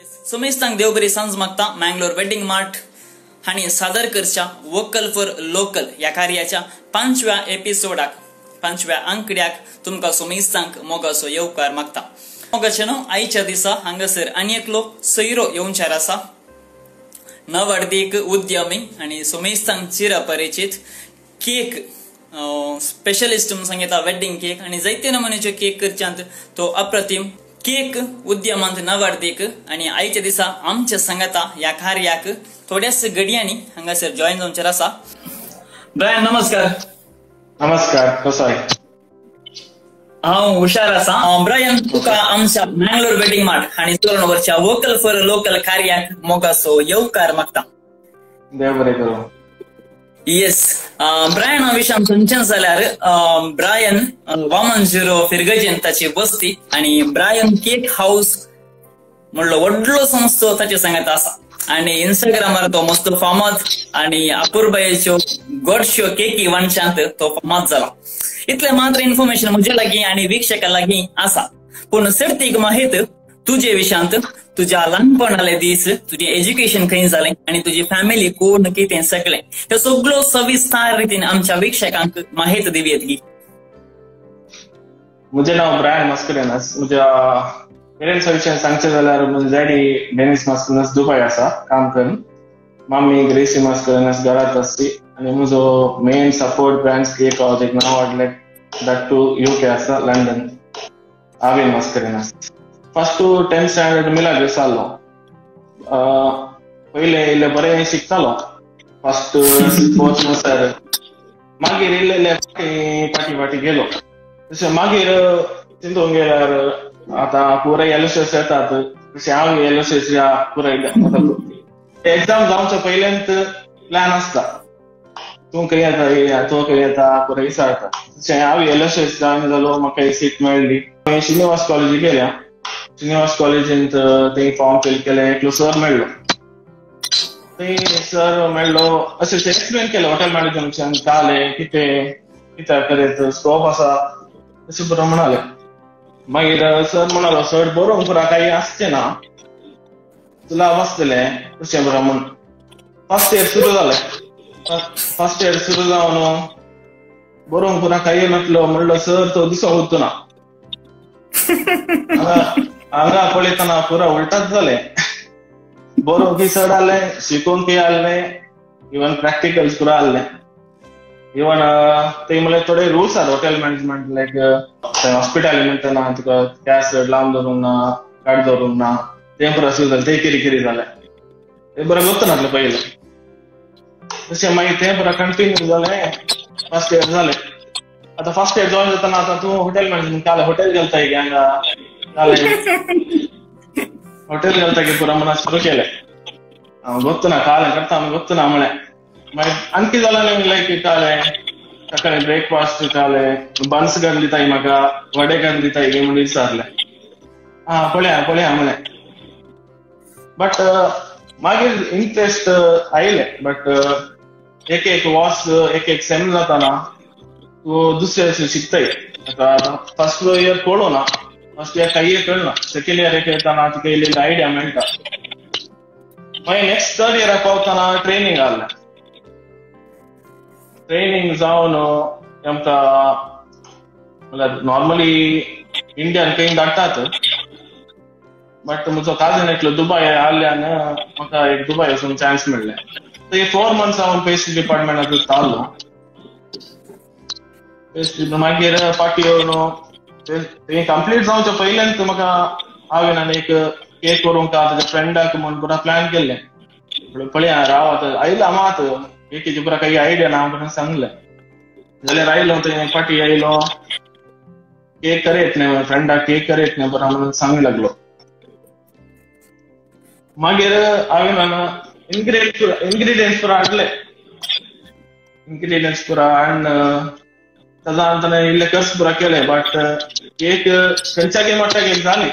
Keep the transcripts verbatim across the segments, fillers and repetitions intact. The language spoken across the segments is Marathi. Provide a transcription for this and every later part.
सुमेस्तांक देव बरी सांज मागता मँगलोर वेडिंग मार्ट हाणी सादर करच्या वोकल फॉर लोकल या कार्याच्या पांचव्या एपिसोडाक पांचव्या अंकड्याक तुमका सुमेस्तांक मोगासो येवकार मागता. मोगाचे न्हू आयच्या दिसा हांगासर आनी एकलो सैरो येवचार आसा. नववाढतीक उद्यमी आणि सुमेस्तांक चिरपरिचित केक स्पेशलिस्ट म्हणून सांगितला वेडिंग केक आणि जायते नमुन्याचे केक करच्यांत तो अप्रतिम केक उद्यमांत नववाढतीक आणि आयच्या दिसा आमच्या संगता या कार्याक थोड्याच घडयांनी हांगासर जॉईन जावंचार आसा. ब्रायन नमस्कार. नमस्कार, कसो आहे? हांव हुशार आसा. ब्रायन तुका आमच्या मँगलोर वेडिंग मार्ट आणि सुवर्णवरच्या वोकल फॉर लोकल कार्याक मोगासो येवकार मागता. देव बरें करूं. येस ब्रायन विषय थंयच्यान जाल्यार ब्रायन वामन झिरो फिरगजेन ताची बस्ती आणि ब्रायन केक हाऊस म्हणलो व्हडलो संस्थो ताचे सांगत आसा आणि इंस्टाग्रामार तो मस्त फामाद आणि अपूर्बायेच्यो गोडश्यो केकी वांच्यात तो फामाद जाला. इतले मात्र इन्फॉर्मेशन म्हजे लागीं आणि वीक्षकां लागीं आसा. पूण सर्तीक माहीत तुजे विशयांत तुझ्या ल्हानपणाले दीस तुझे एज्युकेशन खंय जालें आणि तुझी फॅमिली कोण कितें सगळें हे सगळो सविस्तार रितीन आमच्या वीक्षकांक माहीत दिवयेत की. म्हजें नांव ब्रायन मास्करेनस. म्हज्या पेरेंट्सा विशयी सांगचें जाल्यार म्हजी डॅडी डेनिस मास्करेनस दुबय आसा काम करून. मामी ग्रेसी मास्करेनस घरात आसली आणि म्हजो main support Brian's cake house एक नांव वाडलें दॅट टू युके आसा London. Avin Mascarenhas. First to tenth standard Milagres जाल्लो. पयले इल्ले बरें शिकतालो फर्स्ट फोर्थ म्हणसर. मागीर इल्ले इल्ले फाटी फाटी गेलो. तशें मागीर चिंतूंक गेल्यार आतां पुराय एलओसीएस येतात तशें हांव एलओसीएस या पुराय एग्जाम जावचे पयलेंत प्लॅन आसता तूं खंय येता तूं खंय येता पुराय विचारता. तशें हांव एलओसीएस जॉयन जालो. म्हाका सीट मेळ्ळी. श्रीनिवास कॉलेजीक गेल्या. श्रीनिवास कॉलेजींत थंय फॉर्म फिल केलें. एकलो सर मेळ्ळो. थंय सर मेळ्ळो अशें एक्सप्लेन केलें हॉटेल मॅनेजमेंट जालें कितें कितें करीत स्कोप आसा अशें बरोवन म्हणालें. मागीर सर म्हणालो सर बरोवंक पुरा काही आसचें ना तुला बसतलें तशें बरोवन म्हूण. फर्स्ट इयर सुरू जालें. फर्स्ट इयर सुरू जावन बरोवंक पुरा काही नासलो. म्हणलो सर तो दिसो उरतो ना. हांगा पळयतना पुरा उलटाच जालें. बरोवंकय चड आहलें शिकोवंकय आहलें इवन प्रॅक्टिकल्स पुरा आहलें. इवन ते म्हणल्यार थोडे रुल्स आसा हॉटेल मॅनेजमेंट लायक हॉस्पिटॅलिटी म्हणटना तुका गॅस लावन दवरूंक ना काड दवरूंक ना तें पुरा सुरू जालें. तें कितें कितें जालें तें बरें गुर्त नासलें पयलें. तशें मागीर तें पुरा कंटिन्यू जालें. फर्स्ट इयर जालें. आता फर्स्ट इयर जॉइन जाताना आता तू हॉटेल मॅनेजमेंट काल हॉटेल गेलता की हांगा हॉटेल गेलता की पुरा मना सुरू केलें. हांव गोत्तू ना कालें करता हांव गोत्तू ना म्हळें. मागीर आनकी जालें न्ही लायक कालें सकाळीं ब्रेकफास्ट कालें बन्स घालून दिताय म्हाका वडे घालून दिताय की म्हणून विचारलें. आं पळया पळया म्हळें. बट मागीर इंट्रस्ट आयलें. बट एक एक वॉस एक एक सेम जाताना तू दुसरे शिकताय. फर्स्ट इयर कळो ना. फर्स्ट इयर काही कळना. सेकंड इयर एक येताना तुका इल्ली आयडिया मेळटा. मागीर नेक्स्ट थर्ड इयराक पावतना ट्रेनिंग आहलें. ट्रेनिंग जावन आमकां म्हळ्यार नॉर्मली इंडियन खंय धाडटात. बट म्हजो काजन एकलो दुबय आहल्यान म्हाका एक दुबय वचून चान्स मेळ्ळें. थंय फोर मंथ्स हांव पेस्ट्री डिपार्टमेंटांत तारलो. मागीर पार्टी येवन कंप्लीट जावच्या पयल्यान म्हाका हांवें आनी एक केक करूंक ताच्या फ्रेंडाक म्हणून पुरा प्लॅन केल्लें. पळया राव आतां आयलो मात केकीची पुरा काही आयडिया ना हांव सांगलें जाल्यार आयलो थंय पार्टी आयलो केक करेत न्ही फ्रेंडाक केक करेत न्ही पुरा म्हणून सांग लागलो. मागीर हांवें इन्ग्रेडियंट्स पुरा हाडले. इन्ग्रेडियंट्स पुरा हाडून ताजा ताणें इल्ले कर्स पुरा केले. बट केक खंयच्याकय मट्टाक एक जाली.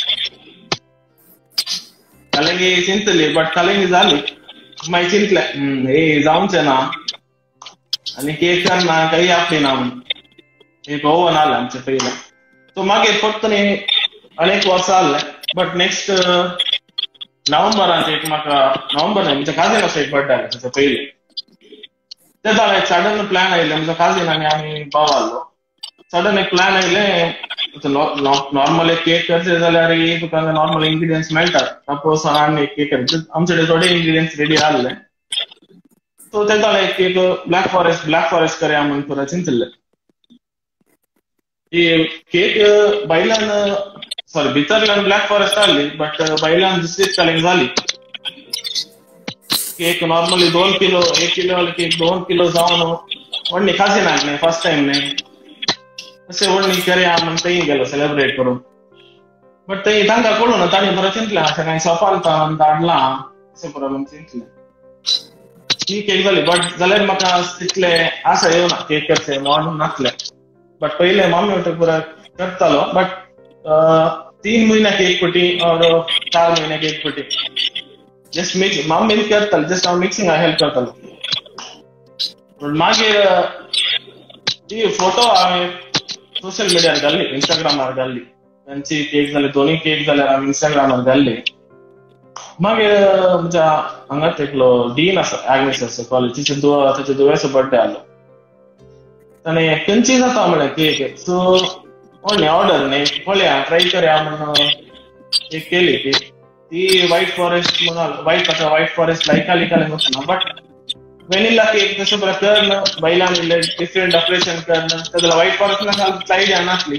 कलेंगी चिंतली बट कलेंगी जाली. मागीर चिंतलें हे जावचें ना आनी केकान ना काही आपली ना म्हणून एक ओवन आहलें आमचें पयलें. सो मागीर फक्त न्ही अनेक वर्सां आहलें. बट नेक्स्ट नोव्हेंबरांत एक म्हाका नोव्हेंबर न्हय म्हज्या काजीन असो एक बर्थडे आसलो तेचो पयलीं. ते जालें एक सडन प्लॅन आयिल्ले म्हजो काजीन आनी आमी भाव आहलो. सडन एक प्लॅन आयिल्ले नॉर्मल एक केक करचे जाल्यार तुका नॉर्मल इंग्रिडियंट्स मेळटात. सपोज आनी एक केक आमचे कडेन थोडे इंग्रिडियंट्स रेडी आहले. सो ते जालें एक cake black forest black forest करया म्हणून पुरो चिंतले. केक भायल्यान सॉरी भितरल्यान ब्लॅक फॉरेस्ट आहली बट भायल्यान दुसरीच कलिंग जाली. केक नॉर्मली दोन किलो एक किलो वाले केक दोन किलो जावन व्हडली खासी नाक फर्स्ट टाइम न्ही अशें व्हडली करया म्हणून थंय गेलो सेलिब्रेट करून. बट थंय तांकां कळून ना तांणी बरो चिंतलें अशें कांय सफालतान धाडलां अशें बरो म्हणून चिंतलें. ती केक जाली बट जाल्यार म्हाका तितलें आशा येवना केक करचें म्हणून नासलें. बट पयलें मम्मी वांगडा पुरो करतालो बट तीन महीना केक पटी और चार महीने केक पटी जस्ट मिक्स मम्मी करताली जस्ट हांव मिक्सिंग हेल्प करतालो. मागीर ती फोटो हांवें सोशल मिडियार घाल्ली इंस्टाग्रामार घाल्ली. तांची केक जाले दोनूय केक जाल्यार हांवें इंस्टाग्रामार घाल्ली. मागीर म्हज्या हांगाच एकलो डीन आसा एग्नेस आसा कॉलेजीचो दुवा ताच्या दुवेचो बर्थडे आहलो. ताणें खंयची जाता म्हळें केक सो व्हडली ऑर्डर न्ही पळया ट्राय करया म्हणून एक केली केक. ती व्हाईट फॉरेस्ट म्हणून व्हाईट कशा व्हाईट फॉरेस्ट लायक आली काले वचना बट वेनिला केक तशें बरें करना बायलांक इल्लें डिफरंट डेकोरेशन करना ताका व्हाईट फॉरेस्ट आयडिया नासली.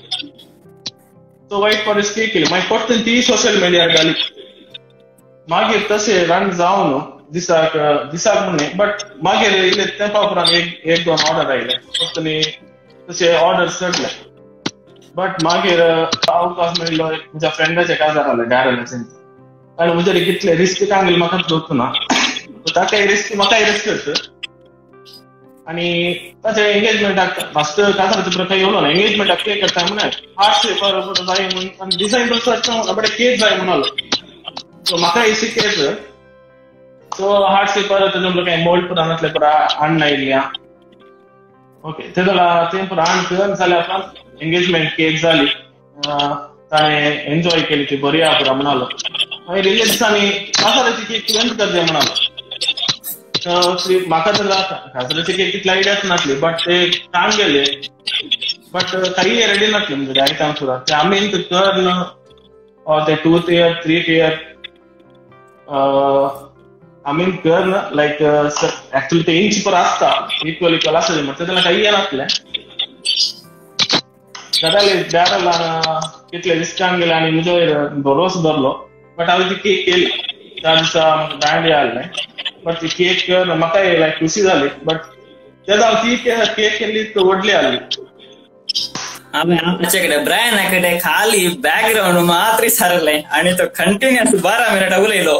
सो व्हाईट फॉरेस्ट केक केली मागीर परतून ती सोशल मिडियार घाली. मागीर तशें रन जावन दिसाक दिसाक म्हणून बट मागीर इल्ले तेंपा उपरांत एक एक दोन ऑर्डर आयले परतून तशें ऑर्डर्स चडले. बट मागीर अवकाश मेळ्ळो म्हज्या फ्रेंडाचे काजार आले डायरेक्ट आनी म्हजे कितले रिस्क सांगले म्हाका दोतू ना ताकाय रिस्क म्हाकाय रिस्क करता. आनी ताचे एंगेजमेंटाक फस्ट काजाराचो प्रकार येवलो ना एंगेजमेंटाक केक करता म्हणून हार्ट शेपर जाय म्हणून आनी डिजायन कसो बरें केक जाय म्हणलो. सो म्हाका इसी केक सो हार्ट शेपर तेजे काय मोल्ड पुरा नासले पुरा हाडून आयिल्ल्या ओके ते जाल्यार तें पुरा हाडून कर जाल्यार एंगेजमेंट केक जाली. ताणें एन्जॉय केली ती बरी आहा पुरा म्हणलो. मागीर इल्ले दिसांनी कासाराची केक तुवेंच करचें म्हणलो. म्हाका तर कासाराची केक तितली आयडियाच नासली बट ते सांग गेले बट काही रेडी नासले म्हणजे आयटम सुद्दां ते आमी कर ते टू टियर थ्री टियर आमी कर लायक एक्चुअली ते इंच पर आसता इक्वल इक्वल आसता म्हणटा तेन्ना काही नासलें. जाल्यार दाराला कितले दिसकान गेले आनी म्हजो भरोस धरलो बट हांवें ती केक केली. त्या दिसा दांडे आहले बट ती केक म्हाकाय लायक खुशी जाली बट तेन्ना हांव ती केक केली व्हडली आहली. आमचे कडेन ब्रायना कडेन खाली बॅकग्राउंड मात्र सारले आणि तो कंटिन्युअस बारा मिनिटां उलयलो.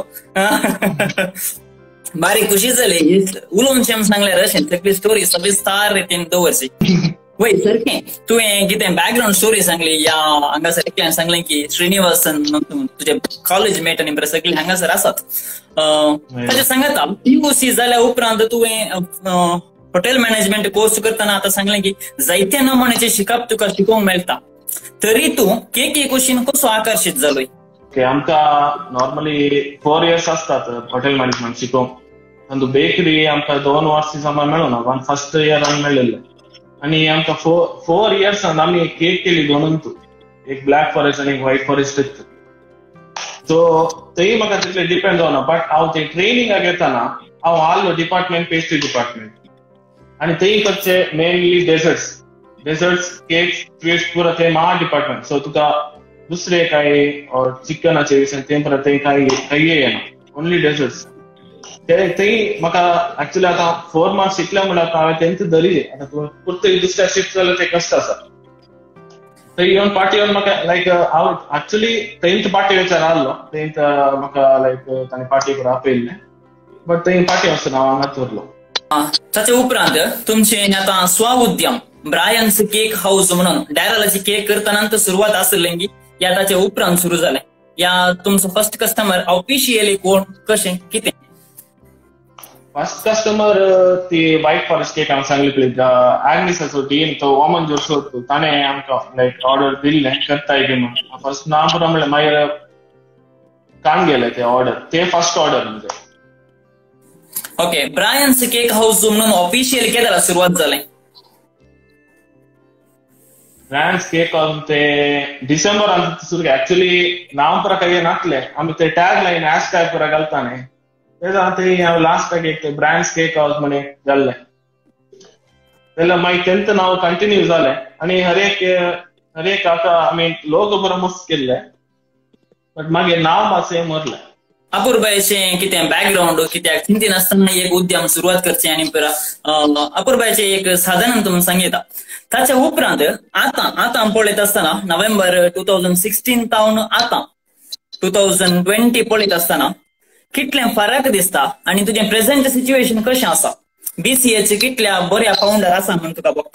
बारी खुशी जाली उलोवन शेम सांगल्यार अशें तकली स्टोरी सविस्तार रितीन दवरची. वय सारकें तुवें कितें बॅकग्राउंड स्टोरी सांगली या हांगासर एकल्यान सांगलें की श्रीनिवासन तुजे कॉलेज मेट आनी बरें सगळे हांगासर आसात. ताचे सांगात पीयूसी जाल्या उपरांत तुवें हॉटेल मॅनेजमेंट कोर्स करतना आतां सांगलें की जायत्या नमुन्याचें शिकप तुका शिकोवंक मेळटा तरी तूं केक एक भशेन कसो आकर्शीत जालोय. आमकां नॉर्मली फोर इयर्स आसतात हॉटेल मॅनेजमेंट शिकोवंक. तातूंत बेकरी आमकां दोन वर्सां समज मेळूना वन फर्स्ट इयरान मेळिल्लें आनी आमकां फोर फोर इयर्सान आमी केक केली दोनूच एक ब्लॅक फॉरेस्ट आनी एक व्हाईट फॉरेस्ट. सो थंय म्हाका तितलें डिपेंड जावना बट हांव ते ट्रेनिंगाक येताना हांव आहलो डिपार्टमेंट पेस्ट्री डिपार्टमेंट आनी थंय करचे mainly desserts desserts cakes sweets पुरो ते मा डिपार्टमेंट. सो तुका दुसरे काय चिकनाचे विशय ते परत थंय काय काही येना ओन्ली डेझर्ट्स. थंय म्हाका एक्चुअली आतां फोर मार्क्स शिकल्या म्हणल्यार हांवें टेंथ धरिले आतां परत दुसऱ्या शिफ्ट जाल्यार ते कश्ट आसा. थंय येवन पार्टी येवन म्हाका लायक हांव एक्चुअली टेंथ पार्टी वेचार आहलो टेंथ म्हाका लायक ताणें पार्टी करून आपयल्लें बट थंय पार्टी वचना हांव हांगाच उरलो. ताचे उपरांत तुमचे आतां स्वउद्यम ब्रायन्स केक हाऊस म्हणून डायरालाची केक करतना सुरवात आसलें की या ताचे उपरांत सुरू जालें या तुमचो फर्स्ट कस्टमर ऑफिशियली कोण कशें कितें. फर्स्ट कस्टमर ती व्हाईट फॉरेस्ट केक हांवें सांगली पळय एग्नेस आसा टीन तो वॉमन जोर ताणें आमकां लायक ऑर्डर दिल्लें करताय बी म्हणून फर्स्ट ना पुरो म्हणलें मागीर कान गेले ते ऑर्डर ते फर्स्ट ऑर्डर म्हणजे. ओके, ब्रायन्स केक हाऊस म्हणून ऑफिशियल केदार सुरुवात जालें. ब्रायन्स केक हाऊस ते डिसेंबर ಅಂತ सुरू एक्चुअली नाव पुरा काही नातले आम्ही ते टॅग लाईन हॅश टॅग पुरा घालताने तेजा ते लास्ट टॅग एक ब्रायन्स केक हाऊस म्हणे घालले. त्याला मागीर तेंत नाव कंटिन्यू जालें आनी हर एक हर एक आता आमी लोगो पुरा मस्त केल्ले बट मागीर नाव मात सेम उरलें. अपूर्बायेचें कितें बॅकग्राऊंड कित्याक चिंतीन आसतना एक उद्यम सुरुवात करचें आनी पुरा अपूर्बायेचें एक साधन तुमकां सांगिता. ताच्या उपरांत आतां आतां पळयत आसतना नोव्हेंबर टू थावजंड सिक्स्टीन तावन आतां टू थावजंड ट्वेंटी पळयत आसतना कितलें फरक दिसता आनी तुजें प्रेझेंट सिच्युएशन कशें आसा? बीसीएचे कितल्या बऱ्या फाउंडर आसा म्हणून तुका बघता?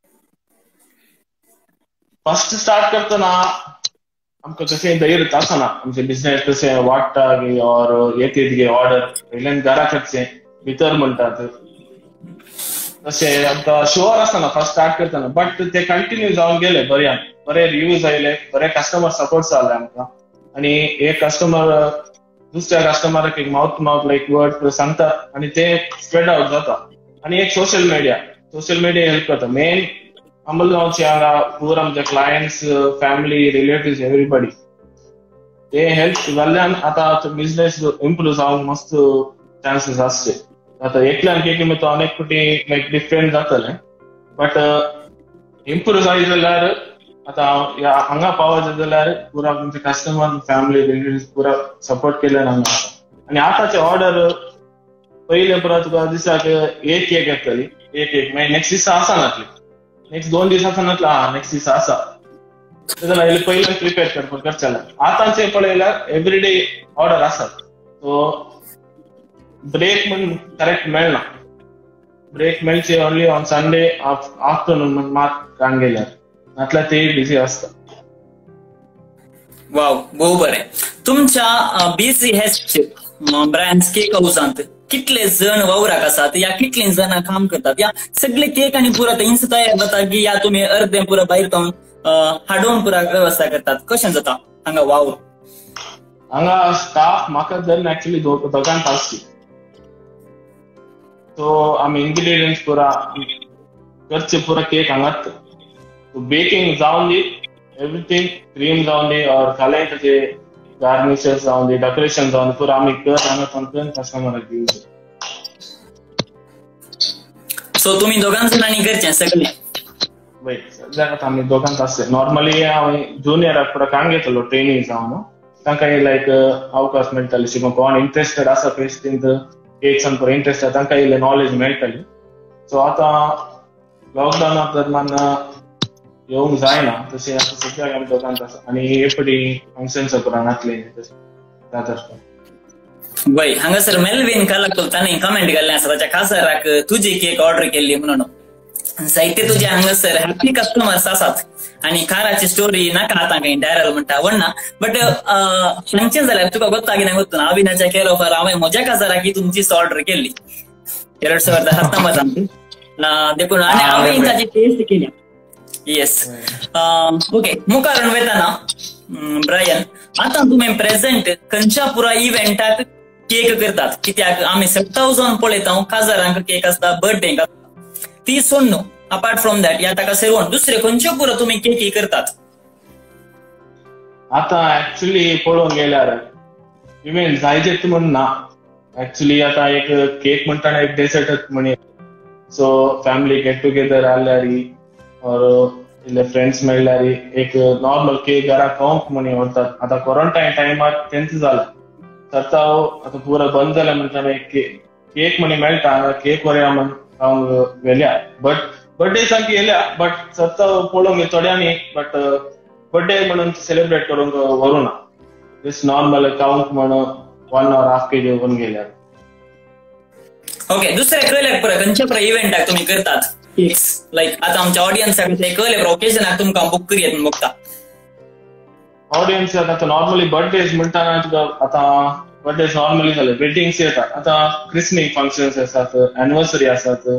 फर्स्ट स्टार्ट करतना आमकां कशें धैर्य आसना आमचे बिझनेस कशें वाडटा गे और येत गे ऑर्डर वयल्यान घरा कडचें भितर म्हणटात तशें आमकां शुअर आसना फर्स्ट स्टार्ट करतना बट ते कंटिन्यू जावन गेले बऱ्यान बरे रिव्यूज आयले बरे कस्टमर सपोर्ट जाले आमकां आनी एक कस्टमर दुसऱ्या कस्टमराक एक mouth to mouth like word सांगतात आनी ते स्प्रेड आउट जाता. आनी एक social media social media help करता. मेन अंबलगांवचे हांगा पूर आमचे क्लायंट्स फॅमिली रिलेटिव्स एवरीबडी ते हेल्प जाल्ल्यान आतां बिझनेस इम्प्रूव जावंक मस्त चान्सेस आसचे. आतां एकल्यान केक तो अनेक फावटी लायक डिफरंट जातलें बट इम्प्रूव जाय जाल्यार आतां हांगा पावत जाल्यार पुरा तुमचे कस्टमर फॅमिली रिलेटिव्स पुरा सपोर्ट केल्यान हांगा आनी आतांचे ऑर्डर पयले पुरा तुका दिसाक एक केक येतली एक एक मागीर नेक्स्ट दिसा आसा नातली नेक्स्ट दोन दीस आसा नातला हा नेक्स्ट दिसा आसा जाल्यार पयले प्रिपेर करपाक करचें. आतांचे पळयल्यार एवरीडे ऑर्डर आसात सो ब्रेक म्हण करेक्ट मेळना. ब्रेक मेळचे ओन्ली ऑन संडे आफ्टरनून म्हण मात कान गेल्यार नातल्यार ते बिझी आसता. वाव, भोव बरें. तुमच्या बीसी हेस्ट ब्रायन्स केक हाऊसांत कितले जण वावराक आसात या कितले जण काम करतात या सगळे केक आणि पुरा इंच तयार जाता की या तुम्ही अर्धे पुरा भायर जावन हाडून पुरा व्यवस्था करतात? कशें जाता हांगा वावर? हांगा स्टाफ म्हाका धरून एक्चुअली दोगांक आसची सो आमी इन्ग्रेडियंट्स पुरा करचे पुरा केक हांगाच बेकिंग जावन दी एवरीथिंग क्रीम जावन दी और खाले ताचे गार्निशर्स जावन दी डेकोरेशन जावन पुरा आमी कर हांगा करून कस्टमराक दिवचे. सो तुमी दोगां जाणांनी करचें सगळें? वय सद्याक आमी दोगांच आसले. नॉर्मली हांव जुनियराक पुरा कान घेतलो ट्रेनिंग जावन तांकां लायक अवकाश मेळटाले शिकोवंक कोण इंट्रस्टेड आसा पेस्ट्रींत केक्सान पुरा इंट्रस्ट आसा तांकां इल्लें नॉलेज मेळटाली. सो आतां लॉकडावना दरम्यान येवंक जायना तशें आतां सद्याक आमी दोगांच आसा आनी हे फावटी फंक्शन्स पुरा नातले जाता. वय हांगासर मेल्विन कालाकुल ताणें कमेंट घाल्लें आसा ताच्या खासराक तुजी केक ऑर्डर केल्ली म्हणून. जायते तुजे हांगासर हॅपी कस्टमर्स आसात आनी काराची स्टोरी नाका आतां काही डायरल म्हणटा वणना बट सांगचें जाल्यार तुका गोत्ता कितें गोत्ता अविनाच्या केलो फर हांवें म्हज्या काजाराक ही तुमचीच ऑर्डर केल्ली ಎರಡು ಸಾವಿರದ ಹತ್ತೊಂಬತ್ತು देखून आनी हांवें ताची टेस्ट केल्या. येस ओके मुखार वयताना ब्रायन आतां तुमी प्रेझेंट खंयच्या पुरा इव्हेंटाक केक करतात? कित्याक आमी सप्ताह जावन पळयता काजारांक केक आसता बर्थडेक ती सोडून न्हू अपार्ट फ्रॉम दॅट या ताका सेवन दुसरे खंयच्यो पुरो तुमी केकी करतात? आतां एक्चुअली पळोवंक गेल्यार इव्हेंट जायतेच म्हण ना. एक्चुअली आतां एक केक म्हणटाना एक डेसर्टच म्हण सो फॅमिली गेट टुगेदर आल्यार और इल्ले फ्रेंड्स मेळ्ळ्यार एक नॉर्मल केक घरा खावंक म्हण व्हरतात. आतां क्वॉरंटायन टायमार तेंच जालें सप्ताह आतां पुरो बंद जालें म्हणटाना एक केक म्हण मेळटा हांगा केक व्हरया म्हण हांव व्हेल्या बट बर्थडे सारकी येयल्या बट सप्ताह पळोवंक थोड्यांनी बट बर्थडे म्हणून सेलिब्रेट करूंक व्हरूना जस्ट नॉर्मल खावंक म्हण वन ऑर हाफ केजी व्हरून गेल्यार. ओके दुसरे कळल्याक पुरा खंयच्या पुरा इव्हेंटाक तुमी करतात केक्स लायक आतां आमच्या ऑडियन्साक ते कळले पुरा ओकेजनाक तुमकां बूक करियत म्हूण बघता ऑडियन्साक आतां नॉर्मली बर्थडेज म्हणटाना तुका आतां बर्थडेज नॉर्मली जाले वेडिंग्स येतात आतां क्रिस्मस फंक्शन्स आसात एनिवर्सरी आसात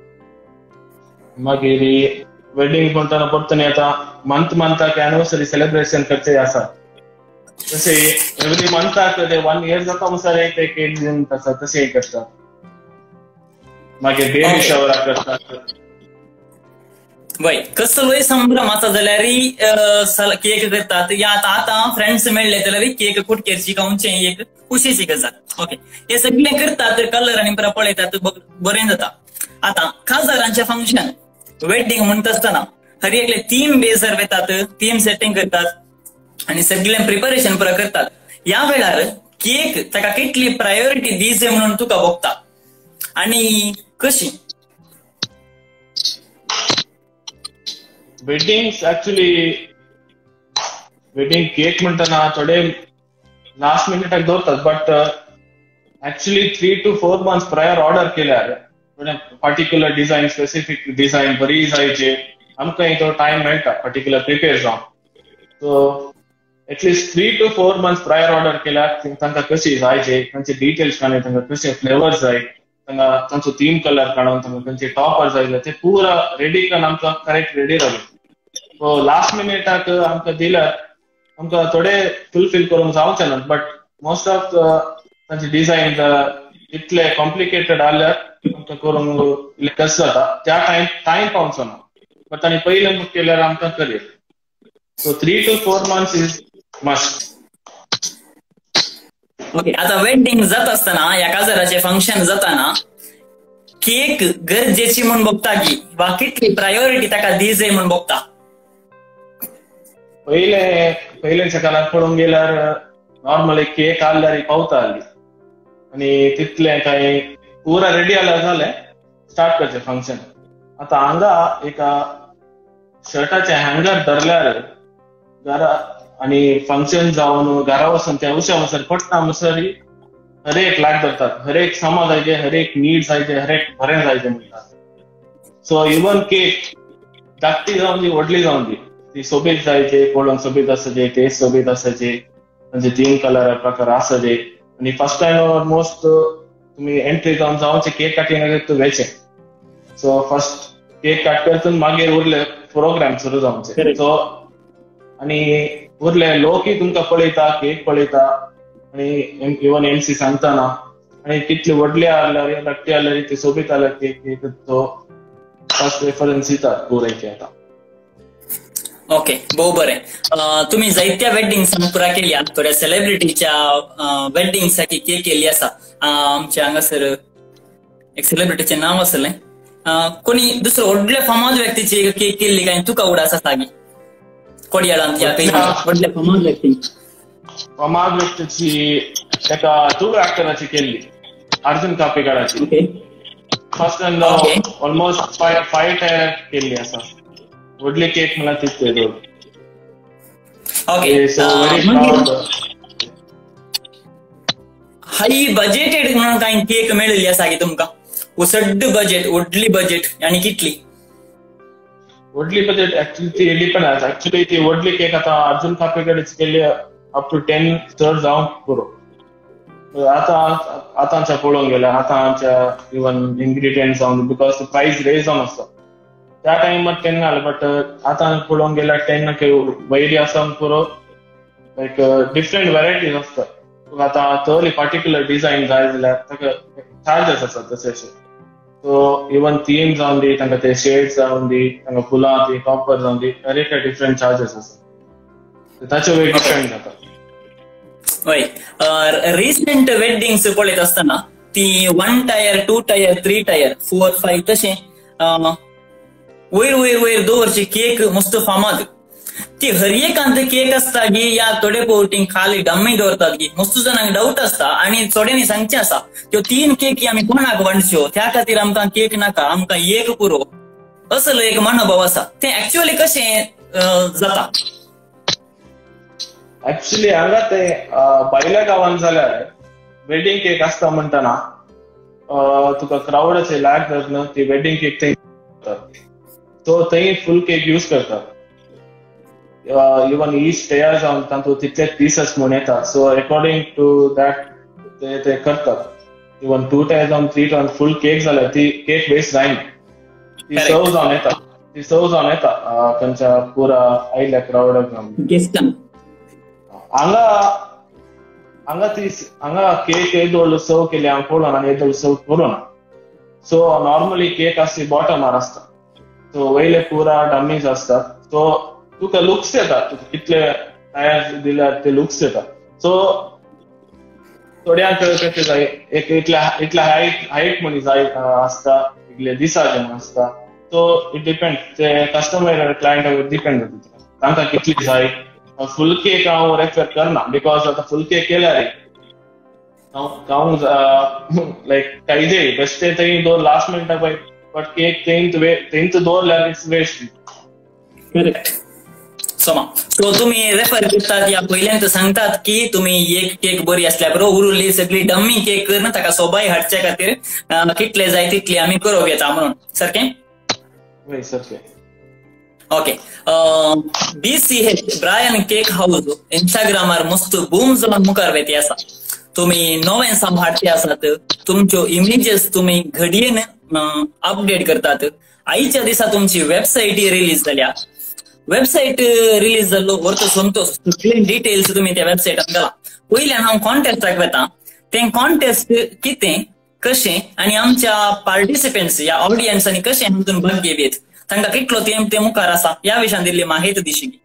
मागीर वेडिंग म्हणटाना परतून आतां मंथ मंथाक एनिवर्सरी सेलिब्रेशन करचे आसा तसे एव्हरी मंथाक ते वन इयर जाता म्हणसर एक एक केक घेऊन तसं तसे करतात. मागीर बेबी शॉवर करतात. वय कसलोय संभ्रमाचा जाल्यार केक करतात या आता आता फ्रेंड्स मेळ्ळे जाल्यार केक कुटकेरची गावचे एक खुशीची गजाल. ओके, हे सगळे करतात, कलर आणि पळयतात, बरें जाता. आता खासदारांचे फंक्शन वेडिंग म्हणत असताना हर एकले थीम बेसर वेतात, थीम सेटिंग करतात आणि सगळे प्रिपरेशन पुरा करतात. या वेळार केक ताका कितली प्रायोरिटी दिवचे म्हणून तुका बघता आणि कशी? वेडिंग्स ऍक्च्युली वेडिंग केक म्हणताना थोडे लास्ट मिनिटाक दवरतात, but actually three two four months prior order केल्यार पर्टिक्युलर डिझाईन, स्पेसिफिक डिझाईन बरी जायचे आमकां तो टाइम मेळटा पर्टिक्युलर प्रिपेर जावन. So at least three two four months prior order केल्यार तांकां कशी जायचे, तांचे डिटेल्स काडून, तांकां कशे फ्लेवर्स जाय, तांकां तांचो थीम कलर काडून, तांकां खंयचे टॉपर जाय ते पुरा रेडी करून आमकां करेक्ट रेडी रावले. सो लास्ट मिनिटाक आमकां दिल्यार आमकां थोडे फुलफिल करूंक जावचे ना, बट मोस्ट ऑफ तांचे डिझाईन इतले कॉम्प्लिकेटेड आसल्यार आमकां करूंक कस जाता, त्या टायम टायम पावचो ना. बट तांणी पयलें बूक केल्यार आमकां करेल. So three two four months is must. Okay, आता वेडिंग जात असताना या काजराचे फंक्शन जाताना केक गरजेची म्हणून बघता की वा कितली प्रायोरिटी ताका दिवचे म्हणून बघता? पहिले पयलेच्या काळात पळोवंक गेल्यार नॉर्मल एक केक आसल्यार पावता आली आणि तितले काय पुरा रेडी आल्यार जालें स्टार्ट करचे फंक्शन. आता हांगा एका शर्टाचे हँगर धरल्यार घरा आणि फंक्शन जावन घरा वचून त्या उशा वसर पडटा म्हणसर हर एक लाग धरतात, हर एक सामान जायचे, हर एक नीट जायचे, हर एक बरें जायचे म्हणटात. सो इवन केक धाकटी जावन दी व्हडली जावन दी ती सोबीत जायचे, पळोवंक सोबीत आसाचे, टेस्ट सोबीत आसाचे, म्हणजे तीन कलर प्रकार आसाचे. आणि फर्स्ट टाइम ऑलमोस्ट तुम्ही एंट्री जावन जावचे केक काटिंग वेचे. सो फर्स्ट केक काट करतून मागीर उरले प्रोग्राम सुरू जावचे. सो आणि उरले लोकय तुमकां पळयता, केक पळयता आणि इवन एमसी सांगताना आणि कितली व्हडली आसल्यार धाकटी आसल्यार ती सोबीत आल्यार केक तो फर्स्ट रेफरन्स दितात पुरायचे. आता ओके, भोव बरें. तुम्ही जायत्या वेडिंग पुरा केल्या, थोड्या सेलिब्रिटीच्या वेडिंग साठी केक केली आसा. आमच्या हांगासर एक सेलिब्रिटीचे नाव आसलें, कोणी दुसरो व्हडल्या फामाद व्यक्तीची केक केल्ली काय तुका उड आसा सागी कोडयाळांत या व्हडल्या फामाद व्यक्ती? फामाद व्यक्तीची एका तुळ एक्टराची केल्ली, अर्जुन कापेकाराची. First time almost five five tier केल्ली आसा. व्हडली केक म्हणल्यार तितले दोन. Okay, so very proud. High budgeted म्हणून काही केक मेळिल्ली आसा की तुमकां? उसड्ड बजेट, व्हडली बजेट आणि कितली? व्हडली बजेट ऍक्च्युली ती डिपेंड आसा. ऍक्च्युली ती व्हडली केक आता अर्जुन कापेकाराची केल्ली अप टू टेन चड जावं पुरो. आता आतांच्या पळोवंक गेल्यार आतां आमच्या इवन इन्ग्रेडियंट्स जावन बिकॉज प्राइस रेज जावन आसता. त्या टायमार टेन घाल, बट आतां पळोवंक गेल्यार टेन वयरी आसा पुरो लायक डिफरंट व्हरायटीज आसतात. आतां तोली पर्टिक्युलर डिझायन जाय जाल्यार ताका चार्जेस आसात तशें. सो इवन थीम जावन दी, तांकां ते शेड्स जावन दी, तांकां फुलां ती टॉपर जावन दी, हर एक डिफरंट चार्जेस आसात. ताचे वेळ डिपेंड जाता. हय, रिसेंट वेडिंग्स पळयत असताना ती one tier, two tier, three tier, four five तशें वयर वयर वयर दवरचे केक मस्त फामाद. ती हर एकांत केक असता की या थोडे पोवटी खाली डम्मी दवरतात की मस्त जणांक डाऊट असता आणि थोड्यांनी सांगचे आसा त्यो तीन केकी आमी कोणाक वंडच्यो, त्या खातीर आमकां केक नाका, आमकां एक पुरो, असलो एक मनोभाव आसा. ते ऍक्च्युअली कशें जाता? ऍक्च्युली हांगा ते भायल्या गांवांत जाल्यार वेडिंग केक आसता म्हणटना तुका क्राउडाचे लाग धरन ती वेडिंग केक थंय करतात. सो थंय फुल केक यूज करतात. इवन ईच तयार जावन तातूंत तितलेच पीसस म्हूण येतात. सो अकॉर्डिंग टू दॅट ते ते करतात. इवन टू टायर जावन थ्री टायर फुल केक जाल्यार ती केक वेस्ट जायना, ती सर्व जावन येता ती सर्व जावन येता खंयच्या पुरा आयल्या क्राउडाक. हांगा हांगा ती हांगा केक येदोळ सर्व केले हांव पळोवन आनी येदोळ सर्व करूना. सो नॉर्मली केक आसता बॉटमार आसता, सो वयले पुरा डमीज असतात. सो तुका लुक्स येता, तुका कितले टायर दिल्यार ते लुक्स येता. सो थोड्यांक कशें जाय एक इतल्या इतल्या हायट हायट मनी जाय आसता, इतले दिसाचे म्हण आसता. सो इट डिपेंड, ते कस्टमर क्लायंटावर डिपेंड जाता तांकां कितली जाय. फुल केक हांव रेफर करना, बिकॉज आतां फुल केक केल्यार हांव लायक कायदे बेश्टे थंय दवर लास्ट मिनटा पळय, बट केक थंयच थंयच दवरल्यार इट्स वेस्ट. करेक्ट. सोमा सो तुम्ही रेफर करतात या पहिल्यांत सांगतात की तुम्ही एक केक बरी असल्या बरोबर उरली सगळी डम्मी केक करना, ताका सोबाय हाडच्या खातीर कितले जाय तितली आमी करूंक येता म्हणून. सारकें? वय सारकें. Okay. B C H Brian cake house इंस्टाग्रामार मस्त बूम जावन मुखार वेती आसा. तुम्ही नवे सांभाळते आसात, तुमच्यो इमेजेस तुम्ही घडयेन अपडेट करतात. आईच्या दिसा तुमची वेबसायट रिलीज जाल्या. वेबसायट रिलीज जाल्लो वर्त संतोष, सगळे डिटेल्स तुम्ही त्या वेबसायटार घाला. पयल्यान हांव कॉन्टेस्टाक वेता, तें कॉन्टेस्ट कितें कशें आनी आमच्या पार्टिसिपेंट्स या ऑडियन्सांनी कशें हातून भाग घेवेत, तांकां कितलो तेम ते मुखार आसा ह्या विशयान दिल्ली माहिती दिशिल्ली.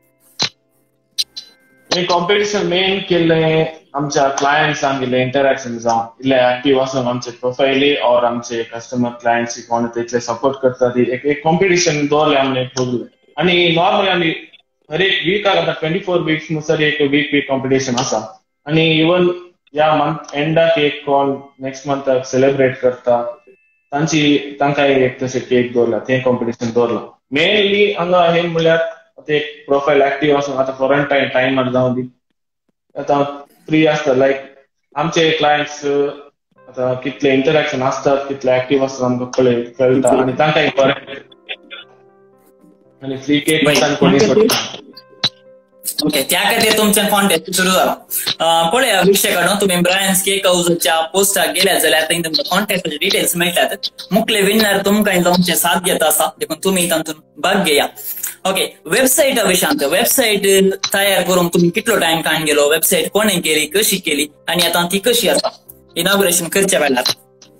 हे कॉम्पिटिशन मेन केल्लें आमच्या क्लायंट्सांक इल्लें इंटरॅक्शन जावं, इल्लें एक्टीव आसून आमचे प्रोफायली और आमचे कस्टमर क्लायंट्स कोण तितले सपोर्ट करतात. एक एक कॉम्पिटिशन दवरलें आमी पळयलें. आनी नॉर्मली आमी हर एक वीकाक आतां ट्वेंटी फोर वीक्स नुसार एक वीक वीक कॉम्पिटिशन आसा. आनी इवन ह्या मंथ एंडाक एक कोण नेक्स्ट मंथाक सेलिब्रेट करता तांची तांकां एक तशें केक दवरला, तें कॉम्पिटिशन दवरला. मेनली हांगा हे म्हणल्यार आतां एक प्रोफायल एक्टीव आसून आतां क्वॉरंटायन टायमार जावं दी आतां फ्री आसता, लायक आमचे क्लायंट्स आतां कितले इंटरॅक्शन आसतात, कितले एक्टीव आसतात आमकां कळय कळटा आनी तांकांय बरें. आनी फ्री केक कोणी सोडटा. ओके, त्या खातीर तुमचें कॉन्टेस्ट सुरू जाला. पळया विशय काडून तुम्ही ब्रायन्स केक हाऊसच्या पोस्टाक गेल्यात जाल्यार थंय तुमकां कॉन्टेस्टाचे डिटेल्स मेळटात. मुखले विनर तुमकां जावचे साथ घेता आसा, देखून तुमी तातूंत भाग घेया. ओके, वेबसायट विशयांत वेबसायट तयार करूंक तुम्ही कितलो टायम काण गेलो, वेबसायट कोणे केली, कशी केली आनी आतां ती कशी आसा इनॉग्रेशन करच्या वेळार?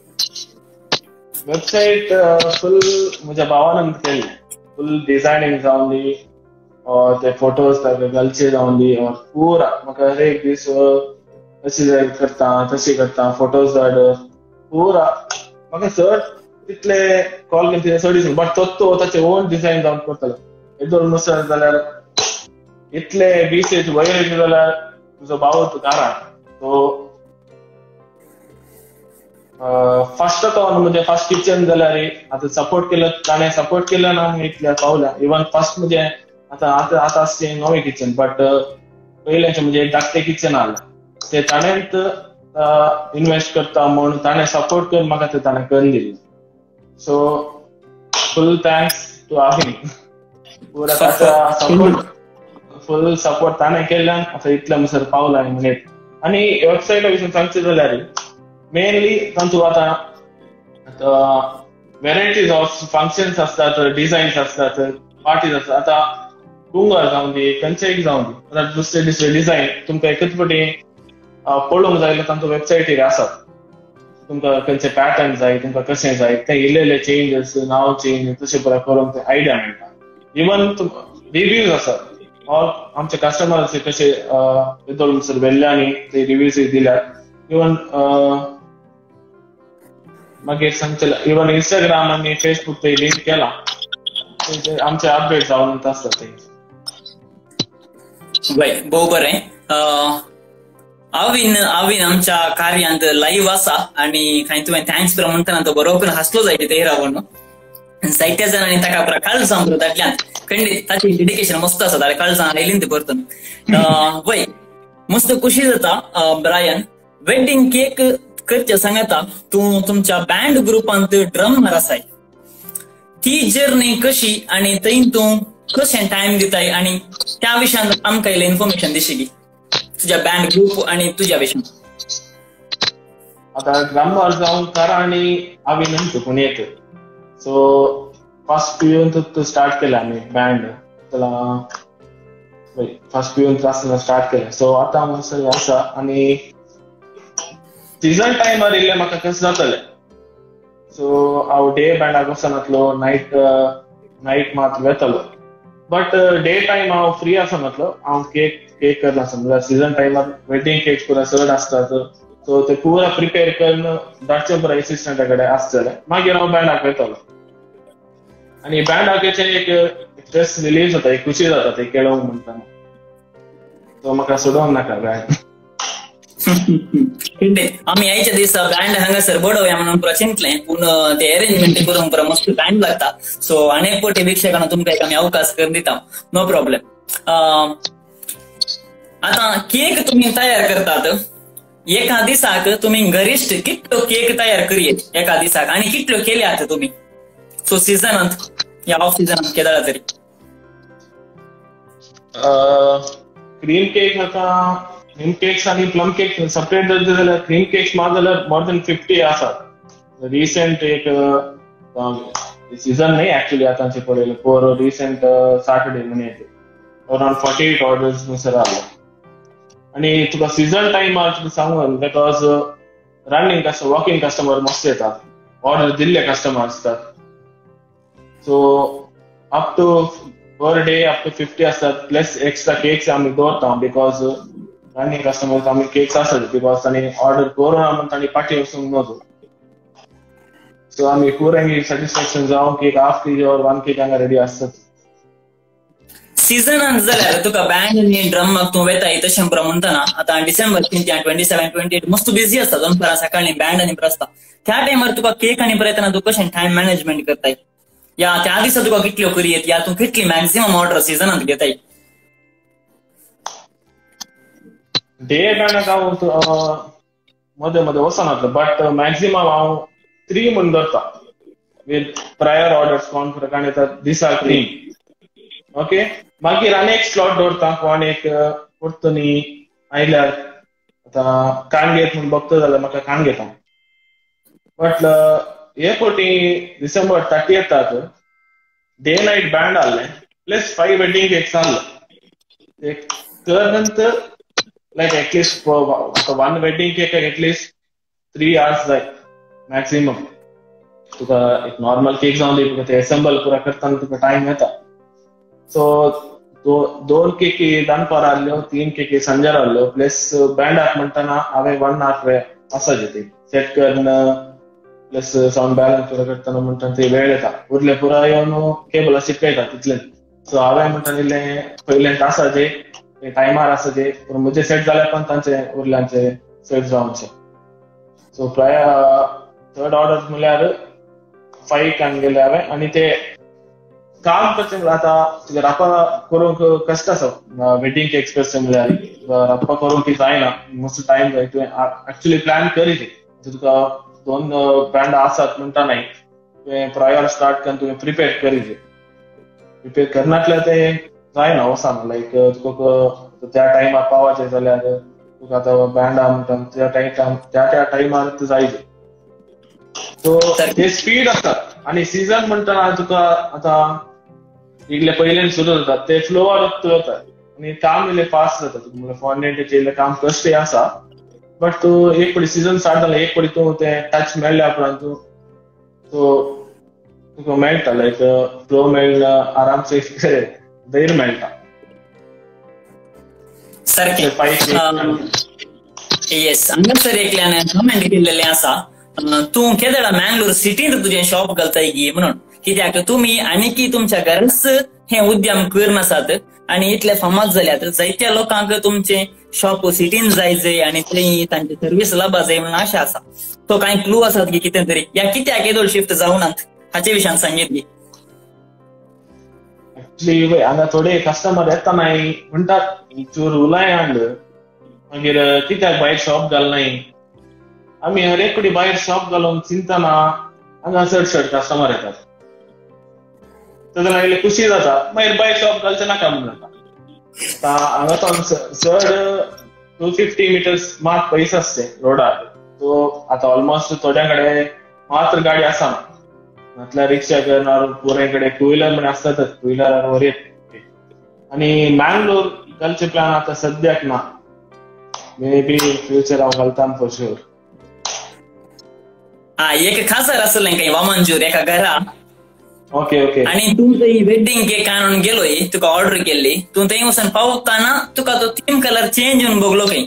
वेबसायट फुल म्हज्या भावान केली, फुल डिजायनिंग जावन दी, ते फोटोज घालचे जावन दी, पुरा म्हाका हर एक दीस अशी जाय करता तशी करता, फोटोज धाड पुरा म्हाका चड तितले कॉल घेवन चड दिसना. बट तो तो ताचे ओन डिजायन जावन करतलो. येदोळ नुसार जाल्यार इतले बीसीएच वयर येता जाल्यार तुजो भाव घरा. सो फर्स्ट तो म्हणजे फर्स्ट किचन जाल्यार आतां सपोर्ट केलो, ताणें सपोर्ट केलो ना इतल्या पावल्या. इवन फर्स्ट म्हणजे आतां आतां आतां आसचें नवें किचन, बट पयलेंचें म्हणजे एक धाकटें किचन आसलें, ते ताणेंच इन्वेस्ट करता म्हूण ताणें सपोर्ट करून म्हाका ते ताणें करून दिलें. So full thanks to Avin. पुरा ताचा सपोर्ट फुल सपोर्ट ताणें केल्ल्यान आतां इतल्या मुसर पावला म्हणत. आनी वेबसायटा विशीं सांगचें जाल्यार मेनली तांतूं आतां वेरायटीज ऑफ फंक्शन्स आसतात, डिझायन्स आसतात, पार्टीज आसतात. आतां डोंगर जावन दी, खंयचेय जावन दी, आतां दुसरे दुसरे डिझायन तुमकां एकच फावटी पळोवंक जाय जाल्यार तांचो वेबसायटीर आसात. तुमकां खंयचे पॅटर्न जाय, तुमकां कशें जाय, ते इल्ले इल्ले चेंजीस, नांव चेंज तशें पुराय करूंक आयडिया मेळटा. इवन रिव्यूज आसात, ऑल आमचे कस्टमर्स कशे येदोळ मुसर वेल्ल्यांनी ते रिव्यूज दिल्यात. इवन मागीर सांगचे इवन इंस्टाग्राम आनी फेसबुक ते लिंक केला, आमचे अपडेट जावन आसतात ते. बय भोव बरें. आविन आविन आमच्या कार्यांत लाईव्ह आसा आनी खंय तुवें थँक्स पुरो म्हणटना तो बरोबर हांसलो जाय ते रावण. जायत्या जाणांनी ताका पुरा काळजां धाडल्यान, खंडीत ताची डेडिकेशन मस्त आसा, ताणें काळजां आयलीं ते परतून. वय मस्त खुशी जाता. ब्रायन, वेडिंग केक करचे सांगता तूं तुमच्या बँड ग्रुपांत ड्रमर आसाय, ती जर्नी कशी आनी थंय तूं कशें टायम दिताय आनी त्या विशयान आमकां इल्लें इन्फॉर्मेशन दिशिल्ली तुज्या बँड ग्रुप आनी तुज्या विशयान. आतां ड्रमर जावन करा आनी आविनंत पुणेत. सो फर्स्ट पियून स्टार्ट केला आमी बँड. फर्स्ट पिऊन आसतना स्टार्ट केलें. सो आतां म्हणसर आसा आनी सीझन टायमार येयल्लें म्हाका कशें जातालें. सो हांव डे बँडाक वचनातलो, नायट नायट मात वेतालो. बट डे टायम हांव फ्री आसनातलो, हांव केक केक करनासलो. सीझन टायमार वेडिंग केक्स पुरा चड आसतात. सो ते पुरा प्रिपेर करून धाडचे पुरा एसिस्टंटा कडेन आसतले. मागीर हांव बँडाक वेतालो आनी बँडाक एक स्ट्रेस रिलीज जाता, एक खुशी जाता ते केळोंक म्हणटाना. सो म्हाका सोडोंक नाका बँड. आम्ही यायच्या दिसा बँड हांगासर बडोवया म्हणून पुरा चिंतलें, पूण ते अरेंजमेंट करूंक पुरा मस्त टायम लागता. सो अनेक पोटी भिक्षकांना तुमकां एक आमी अवकाश करून दिता, नो प्रॉब्लेम. आता केक तुम्ही तयार करतात, एका दिसाक तुम्ही गरिष्ठ कितलो केक तयार करियेत एका दिसाक, आणि कितलो केल्यात तुम्ही सो सिजनांत या ऑफ सिजनांत केदाळा तरी? क्रीम केक आता क्रीम केक्स आणि प्लम केक सेपरेट धरता जाल्यार क्रीम केक्स मात जाल्यार मोर दॅन फिफ्टी आसात. रिसेंट एक सीजन न्ही एक्चुअली आतांचे पळयलें फोर रिसेंट सॅटर्डे म्हण अराउंड फोर्टी एट ऑर्डर्स नुसार आसले. आणि तुका सीजन टायमार तुका सांगून because running customer walking customer मस्त येतात, ऑर्डर दिल्ले कस्टमर असतात. So up to per day up to fifty असतात, प्लस एक्स्ट्रा केक्स आम्ही दवरता बिकॉज रनिंग कस्टमर आम्ही केक्स आसतात बिकॉज तांणी ऑर्डर करूं म्हणून तांणी पाठी वचूंक नजो. सो आम्ही पुरें सॅटिस्फॅक्शन जावं केक हाफ केजी और वन केजी हांगा रेडी असतात. सीजनांत जाल्यार तुका बँड आनी ड्रमाक तूं वेताय तशें पुरा म्हणटना आता December twenty seven twenty eight मस्त बिझी आसता, दनपारां सकाळीं बँड आनी आसता. त्या टायमार तुका केक आनी पळयतना तूं कशें टायम मॅनेजमेंट करताय, या त्या दिसा तुका कितल्यो करियेत, या तूं कितली मॅक्झिमम ऑर्डर सीजनांत घेताय? डे बँडाक हांव मदें मदें वचनातलो, बट मॅक्झिमम हांव थ्री म्हूण धरता विथ प्रायर ऑर्डर्स कोण प्रकारे येतात दिसा थ्री. ओके, मागीर आनी एक स्लॉट दवरता कोण एक करता न्ही आयल्यार आतां कान घेत म्हूण बघता जाल्यार म्हाका कान घेता. बट हे फावटी डिसेंबर थर्टी येतात डे नायट बँड आहले प्लस फायव्ह वेडिंग केक्स आहले. तर नंतर like at least one wedding cake at least three hours जाय मॅक्झिमम. तुका एक नॉर्मल केक जावन दी तुका ते असेंबल पुरा करतना तुका टायम येता. सो दोन केकी दनपार आहल्यो, तीन केकी सांजार आहल्यो, प्लस बँडाक म्हणटना हांवें वन आवर आसाचे ते सेट करून प्लस साऊंड बॅलन्स पुरा करतना म्हणटना ते वेळ येता. उरले पुरा येवन केबल चिटकयता तितलें. सो हांवें म्हणटा इल्लें पयलें आसाचे टायमार आसाचे पूण म्हजे सेट जाल्यार पण तांचे उरल्यांचे सेट जावचे. सो प्राय थर्ड ऑर्डर म्हणल्यार फायव्ह कान गेले हांवें. आनी ते काम करचें आतां रापा करूंक कश्ट आसा वेडिंग केक्स करचें म्हणल्यार रापा करूंक ती जायना, मस्त टायम जाय. तुवें एक्चुअली प्लॅन करी ते तुका दोन बँड आसात म्हणटा न्ही, तुवें प्रायर स्टार्ट करून तुवें प्रिपेर करी ते प्रिपेर करनातल्यार ते जायना वसान. लायक तुका त्या टायमार पावचे जाल्यार तुका आतां बँडा म्हणटा त्या टायम त्या त्या टायमार ते जाय. सो ते स्पीड आसतात. आनी सीजन म्हणटना तुका आतां इल्ले पयलें सुरू जातात ते फ्लोवर वता आनी काम इल्लें फास्ट जाता. तुका फॉर्नेटीचें इल्लें काम कश्टय आसा, बट तूं एक पडी सीजन स्टार्ट जाला एक पडी तूं तें टच मेळ्ळ्या उपरांत तूं सो तुका मेळटा लायक फ्लो मेळ्ळा आरामसे धैर्य मेळटा सारकें. येस, हांगासर एकल्यान कमेंट केल्लेलें आसा तूं केदेळा मँगलोर सिटींत तुजें शॉप घालताय गी म्हणून, कित्याक तुमी आनीकी तुमच्या घराच हे उद्यम करून आसात आणि इतले फामाद जाल्यात. जायत्या लोकांक तुमचे शॉप सिटीन जायचे आणि थंय तांची सर्व्हिस लाभा जाय म्हणून आशा आसा. तो कांय क्लू आसात की कितें तरी, या कित्याक येदोळ शिफ्ट जावनात हाचे विशयान सांगीत गी. एक्चुअली हांगा थोडे कस्टमर येता नाही म्हणटात चूर उलाय हांग मागीर कित्याक भायर शॉप घालनाय. आमी हर एक कडी भायर शॉप घालूंक चिंतना हांगा चड चड कस्टमर येतात. जाल्यार इल्लें खुशी जाता, मागीर भायर शॉप घालचें नाका म्हणून जाता. हांगाच्यान चड टू फिफ्टी मिटर्स मात पयस आसचे रोडार. सो आतां ऑलमोस्ट थोड्या कडेन मात्र गाडी आसा, नातल्यार रिक्षा करणार पुरे कडेन टू व्हिलर म्हण आसतातच, टू व्हिलरार वर येत. आणि मँगलोर घालचे प्लॅन आता सद्याक ना, मे बी फ्युचर हांव घालता फॉर शुअर. हा एक खासर असलं काही वामनजूर एका घरा. Okay okay. आणि तू थंय वेडिंग केक आणून गेलोय, तुका ऑर्डर केल्ली, तू थंय वचून पावताना तुका तो थीम कलर चेंज होऊन बघलो काही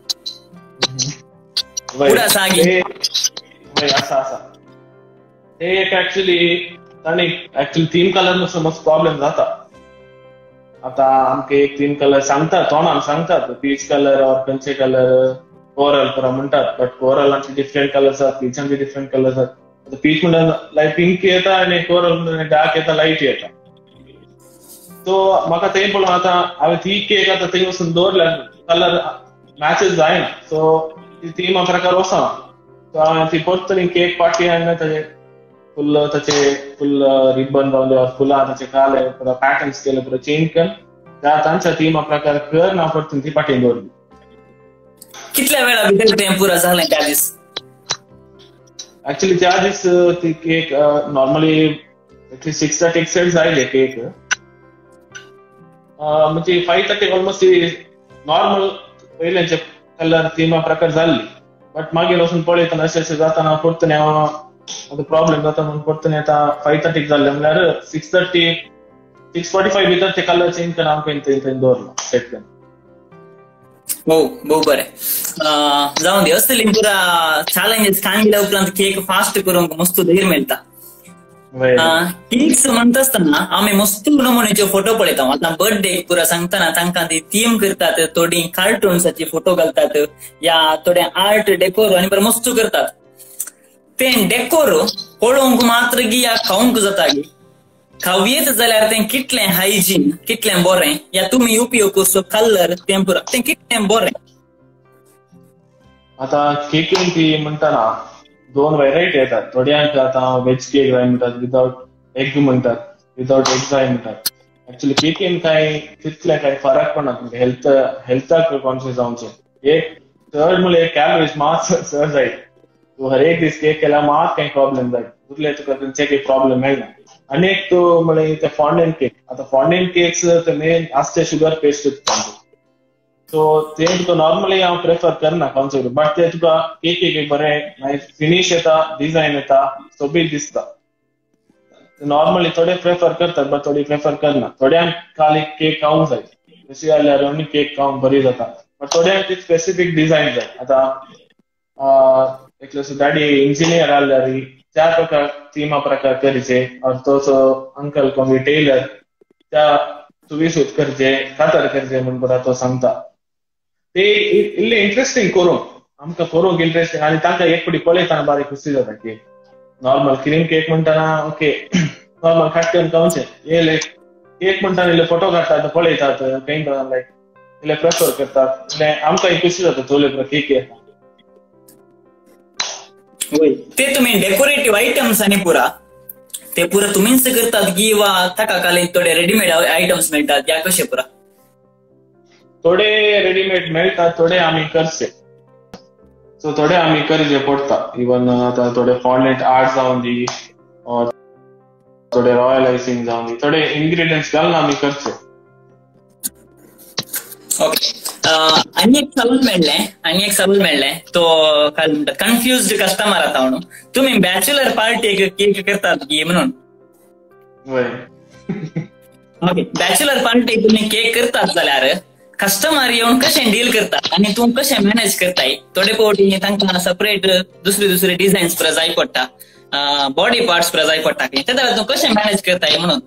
पुढे सागी असा असा हे एक ऍक्च्युली ताणी ऍक्च्युली थीम कलर नुसतं मस्त प्रॉब्लेम जाता. आता आमके एक थीम कलर सांगतात, तोंडान सांगतात पीच कलर और खंयचे कलर कोरल पुरा म्हणटात, बट कोरलांचे डिफरंट कलर्स आसात, पीचांचे डिफरंट कलर्स आसात. पीच म्हणटा लायक पिंक येता आणि कोरल म्हणटा डार्क येता, लाईट येता. सो म्हाका थंय पळोवन आता हांवें ती केक आता थंय वचून दवरल्या, कलर मॅचेस जायना. सो ती थीम प्रकार वचना. सो हांवें ती परत केक पार्टी हाडून ताचे फुल ताचे फुल रिबन लावले, फुलां ताचे घाले, पुरा पॅटर्न्स केले, पुरा चेंज कर त्या तांच्या थीमा प्रकार कर ना परत ती पार्टी दवरली. कितल्या वेळा भितर तें पुरा जालें त्या दीस? ऍक्च्युली त्या दीस ती cake normally six thirty set जायले केक, म्हणजे फाईव्ह थर्टी ऑलमोस्ट नॉर्मल पयलेंचे कलर थीमा प्रकार जाल्ली. बट मागीर वचून पळयतना अशें अशें जाताना परतून आता प्रॉब्लेम जाता म्हणून परतून आता फाईव्ह थर्टीक जाल्ले म्हणल्यार six thirty six forty five भितर ते कलर चेंज करून आमकां थंय दवरलो सेट करून. हो भोव बरें. जाऊन दे, असली पुरा चॅलेंजेस सांगितल्या उपरांत केक फास्ट करूंक मस्त धैर्य मेळटा. केक्स म्हणटा आसतना आमी मस्त नमुन्याचे फोटो पळयता. आतां बर्थडे पुरा सांगतना तांकां ती थीम करतात, थोडी कार्टून्साचे फोटो घालतात, या थोडे आर्ट डेकोर आनी बरें मस्त करतात. ते डेकोर पळोवंक मात्र गी या खावंक जाता गी. खावयेत जाल्यार तें कितलें हायजीन, कितलें बरें, या तुमी उपयोग करचो कलर तें पुरा तें कितलें बरें. आता केकीन ती म्हणटाना दोन व्हरायटी येतात. थोड्यांक आता वेज केक जाय म्हणटात, विदाउट एग म्हणटात, विदाउट एग जाय म्हणटात. ऍक्च्युली केकीन काय तितले काय फरक पडना, हेल्थ हेल्थाक कॉन्शियस जावचें. एक चड म्हणल्यार कॅलरीज मात चड जाय. तू हर एक दीस केक केल्यार मात काही प्रॉब्लेम जाय, उरले तुका तेंचे काही प्रॉब्लेम मेळना. आनी एक तू म्हळ्यार ते फॉन्डेंट केक, आता फॉन्डेंट केक्स ते मेन आसते शुगर पेस्ट. सो ते तुका नॉर्मली हांव प्रेफर करना कॉन्सेप्ट, बट ते तुका केक एक बरें फिनिश येता, डिझायन येता, सोबीत दिसता. नॉर्मली थोडे प्रेफर करतात, बट थोडी प्रेफर करना. थोड्यांक खाली केक खावंक जाय, तशी जाल्यार ओन्ली केक खावंक बरी जाता. बट थोड्यांक एक स्पेसिफीक डिझायन जाय. आता एक डॅडी इंजिनियर आहल्यार त्या प्रकार थीमा प्रकार करचे, और तोचो अंकल कोणी टेलर त्या सुविसूत करचे, कातर करचे म्हणून पुरा तो सांगता. ते इल्ले इंटरेस्टिंग करूंक आमकां करूंक इंटरेस्टिंग, आनी तांकां एक फावटी पळयतना बारीक खुशी जाता. केक नॉर्मल क्रीम केक म्हणटाना ओके नॉर्मल काट करून खावचें, हे लायक केक म्हणटाना इल्ले फोटो काडटात, पळयतात, काही लायक इल्ले प्रेफर करतात. आमकां खुशी जाता चोले पुरा केक येता. ते तुम्ही डेकोरेटिव्ह आयटम्स आणि पुरा ते पुरा तुम्हीच करतात की वा ताका खाली थोडे रेडीमेड आयटम्स मेळटात, या कशे पुरा? थोडे रेडीमेड मेळटात, थोडे आमी करचे. सो थोडे आमी करचे पडटा. इवन आता थोडे फॉन्डेंट आर्ट जावन दी, और थोडे रॉयल आयसिंग जावन दी, थोडे इन्ग्रेडियंट्स घालून आमी करचे. ओके. आणि एक सवाल मेळ्ळे आणि एक सवाल मेळ्ळे तो काय म्हणतात कन्फ्युज्ड कस्टमर आता म्हणून, तुम्ही बॅचलर पार्टी केक करतात की म्हणून? ओके, बॅचलर पार्टी तुम्ही केक करतात जाल्यार कस्टमर येऊन कशे डील करतात आणि तू कशे मॅनेज करताय? थोडे फावटी तांकां सेपरेट दुसरे दुसरे डिझायन्स पुरा जाय पडटा, बॉडी पार्ट्स पुरा जाय पडटा, ते जाल्यार तू कशे मॅनेज करताय म्हणून?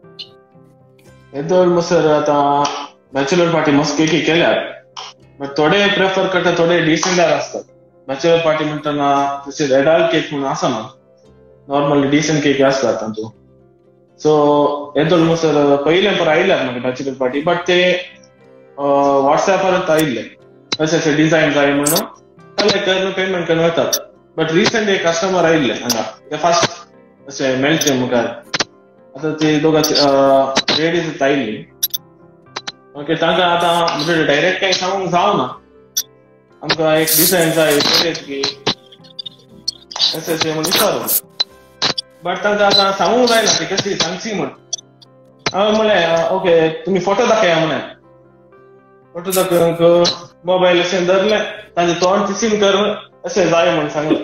येदोळ सर आता बॅचलर पार्टी मस्त केकी केल्यार, बट थोडे प्रेफर करता, थोडे डिसेंटर असतात. बॅचलर पार्टी म्हणटाना तशें एडल्ट केक म्हणून आसना, नॉर्मल डिसेंट केक असतात तांचो. सो येदोळ सर पयले पर आयल्यात म्हाका बॅचलर पार्टी, बट ते व्हॉट्सएपार आयिल्ले अशें अशें डिझायन जाय म्हणून, कलेक्ट करून पेमेंट करून वतात. बट रिसेंट एक कस्टमर आयिल्ले हांगा, ते फास्ट अशें मेळचे मुखार. आतां ती दोगांची लेडीज आयिल्ली. ओके, तांकां आतां म्हणजे डायरेक्ट काही सांगूंक जावना, आमकां एक डिझायन जाय की अशें अशें म्हणून विचारून. बट तांकां आतां सांगूंक जायना ती कशी सांगची म्हण. हांवें म्हळें ओके तुमी फोटो दाखया म्हणे फोटो दाखोवंक मोबायल अशें धरलें ताजें तोंड तिसीन कर अशें जाय म्हण सांगलें.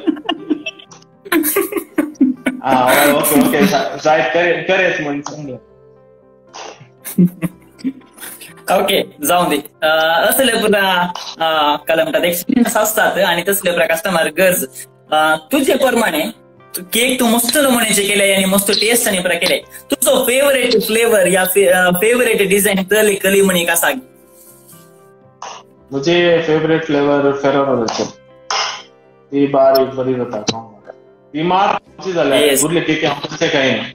आं ओके ओके जाय करेत म्हण सांगलें. ओके जाऊन दे. असले पुरा काय म्हणतात एक्सपिरियन्स असतात आणि तसले पुरा कस्टमर गरज तुझे प्रमाणे केक तू मस्त नमुन्याचे केले आणि मस्त टेस्ट आणि पुरा केले. तुझो फेवरेट फ्लेवर या फेवरेट डिझाईन तली कली म्हणी कसा? मुझे फेवरेट फ्लेवर फेरोरो रोचर. ती बारीक बरी जाता खावंक. ती मात कशी जाल्यार उरले केक आमचे काही नाही.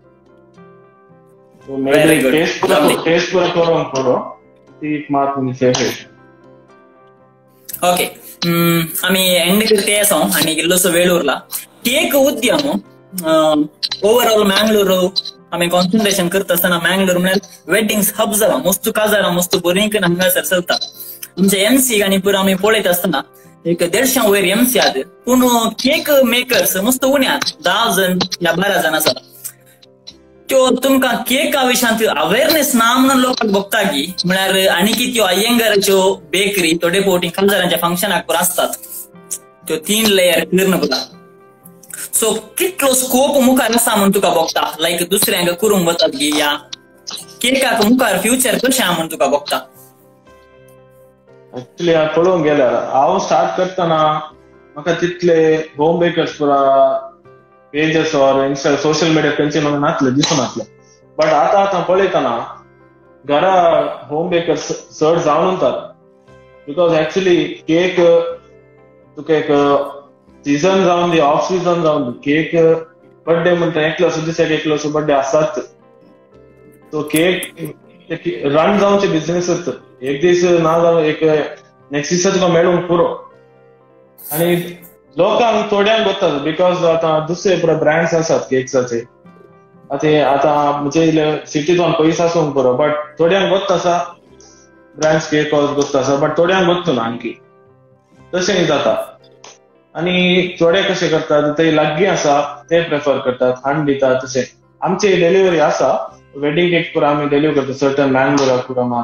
टेस्ट पुरा टेस्ट पुरा करून करो ती मात मी फेवरेट. ओके आम्ही एंड करते असो आणि गेल्लोसो वेळ उरला. केक उद्यम ओव्हरऑल मँगलोर आम्ही कॉन्सन्ट्रेशन करत असताना मँगलोर म्हळ्यार वेडिंग्स हब जाला मस्त काजारां मस्त बरींकन हांगासर चलता. आमच्या एमसी आनी पुरो आम्ही पळयत असताना एक देडशां वयर एमसी आहात पूण केक मेकर्स मस्त उण्यात दहा जण या बारा जण आसात. त्यो तुमकां केका विशयांत अवेअरनेस ना म्हणून लोकांक बघता की म्हळ्यार आनी कित्यो अय्यंगाराच्यो बेकरी थोडे फावटी काजारांच्या फंक्शनाक पुरो आसतात त्यो तीन लेयर क्लियर पुरा. सो कितलो स्कोप मुखार आसा म्हणून तुका बघता लायक दुसऱ्यांक करूंक वतात की या केकाक मुखार फ्युचर कशें आहा म्हणून तुका बघता? एक्चुअली पळोवंक गेल्यार हांव स्टार्ट करतना म्हाका तितले होम बेकर्स पुरा pages or insta social media खंयचे म्हाका नासले दिसून नासले. बट आतां आतां पळयतना घरा होम बेकर्स चड जावन उरतात बिकॉज एक्चुअली केक तुका एक सीजन जावन दी ऑफ सीजन जावन दी केक बर्थडे म्हणटा एकलोसो दिसाक एकलोसो बर्थडे आसात. सो केक रन जावचे बिझनेस एक दीस ना जावन एक नेक्स्ट दिसा तुका मेळूंक पुरो. आनी लोकांक थोड्यांक वतात बिकॉज आतां दुसरे पुरो ब्रँड्स आसात केक्साचे आतां आतां म्हणजे सिटींत वन पयस आसूंक पुरो बट थोड्यांक गोत आसा ब्रँड्स केक गोत आसा बट थोड्यांक गोत्तू ना आणकी तशेंय जाता. आनी थोडे कशें करतात ते लागीं आसा ते प्रेफर करतात हाडून दितात. तशें आमची डिलिव्हरी आसा वेडिंग केक पुरो आमी डिलिव्हर करता सर्टन मँगलोराक पुरो मात.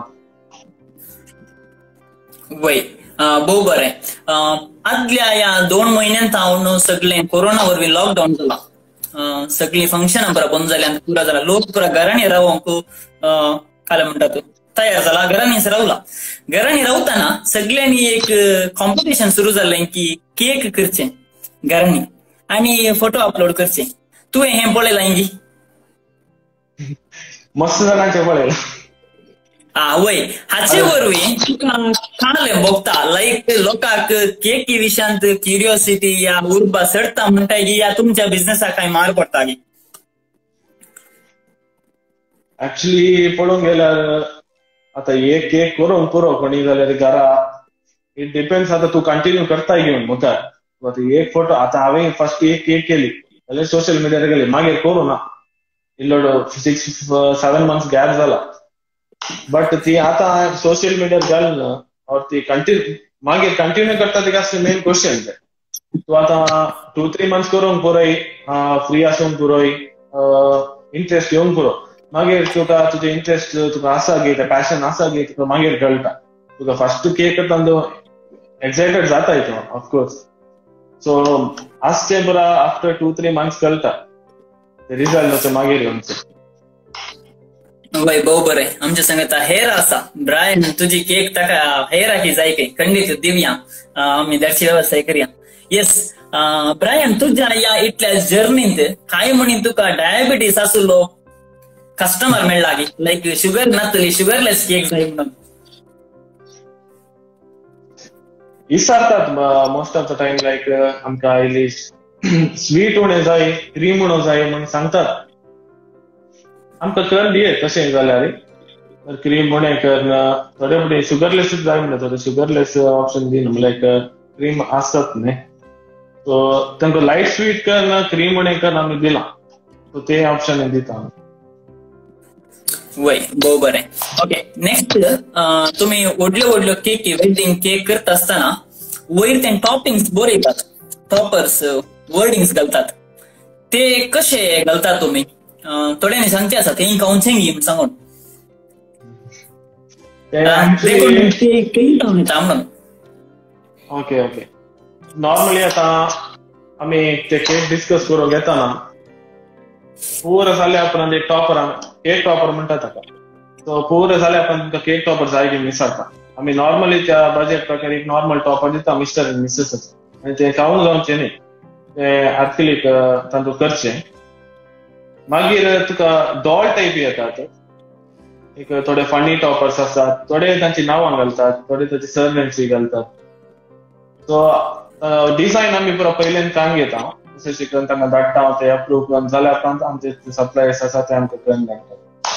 वय भोव बरें. आदल्या या दोन म्हयन्यांत हांव सगळें कोरोना वरवीं लॉकडावन जाला सगळीं फंक्शनां पुरा बंद जाल्यां पुरा जाला लोक पुरा घरांनी रावंक काय म्हणटात तयार जाला घरांनीच रावला. घरांनी रावताना सगळ्यांनी एक कॉम्पिटिशन सुरू जाल्लें की केक करचें घरांनी आनी फोटो अपलोड करचे. तुवें हें पळयलां की? मस्त जाणांचे पळयलां. हा वय हाचे वरवीं तुका कळलें बघता लायक लोकांक केकी विशयांत क्युरियोसिटी या उर्बा चडटा म्हणटाय की या तुमच्या बिझनेसाक काय मार पडटा की? एक्चुअली पळोवंक गेल्यार आतां एक केक करूंक पुरो कोणी जाल्यार घरा इट डिपेंड्स. आतां तूं कंटिन्यू करताय घेवन मुखार एक फोटो आतां हांवें फर्स्ट एक केक केली जाल्यार सोशल मिडियार गेली मागीर करूं ना इल्लो सिक्स सेवन मंथ्स गॅप जाला. बट ती आतां सोशल मिडियार घालना और ती कंटिन्यू मागीर कंटिन्यू करता ती आसता मेन क्वेश्चन. तूं आतां टू थ्री मंथ्स करूंक पुरोय फ्री आसूंक पुरोय इंटरेस्ट येवंक पुरो मागीर तुका तुजें इंटरेस्ट तुका आसा गे पॅशन आसा गे तुका मागीर कळटा. तुका फर्स्ट केक करता तूं एक्सायटेड जाताय तूं ऑफकोर्स. सो आसचें पुरा आफ्टर टू थ्री मंथ्स कळटा रिजल्ट मागीर येवंचो. वय भोव बरें. आमच्या संगत हेर आसा ब्रायन तुजी केक ताका हेराकी जाय काय खंडीत दिवया आमी धाडची वेवस्था करया. येस ब्रायन तुज्या या इतल्या जर्नींत काय म्हणी तुका डायबिटीस आसलो कस्टमर मेळ्ळा की लायक शुगर नातली शुगरलेस केक जाय म्हणून? विचारतात most of the time like आमकां इल्ली स्वीट उणें जाय क्रीम उणो जाय म्हणून सांगतात. आमकां कर दिये तशें जाल्यार क्रीम उणें कर थोडे फुडें शुगरलेसूच जाय म्हणटा थोडे शुगरलेस ऑप्शन दिना लायक क्रीम आसतात न्ही सो तांकां लायट स्वीट कर ना क्रीम उणें कर आमी दिलां सो ते ऑप्शन दिता. वय भोव बरें. ओके नेक्स्ट तुमी व्हडल्यो व्हडल्यो केकी वेडिंग केक करता आसतना वयर ते टॉपिंग्स बरयतात टॉपर्स वर्डिंग्स घालतात ते कशे घालता तुमी थोड्यांनी सांगचे आसा तें काउन्सिंग घेवन सांगून ओके ओके नॉर्मली आता आम्ही ते केक डिस्कस करून घेताना पुरो जाल्यार आपण एक टॉपर केक टॉपर म्हणतात ताका सो पुरो जाल्यार आपण तुमकां केक टॉपर जाय घेवन विचारता आम्ही नॉर्मली त्या बजेट प्रकार एक नॉर्मल टॉपर दिता मिस्टर आनी मिसेस आनी ते खावून जावचे न्ही ते आर्किलीक तांतूं करचें मागीर तुका डॉल टायप येतात एक थोडे फनी टॉपर्स असतात थोडे तांची नांवां घालतात थोडे ताची सरनेम्स घालतात सो डिझायन आमी पुरो पयलें काम घेता जशें शिकून तांकां धाडटा ते अप्रूव करून जाल्यार उपरांत आमचे सप्लायर्स आसा ते आमकां करून धाडटात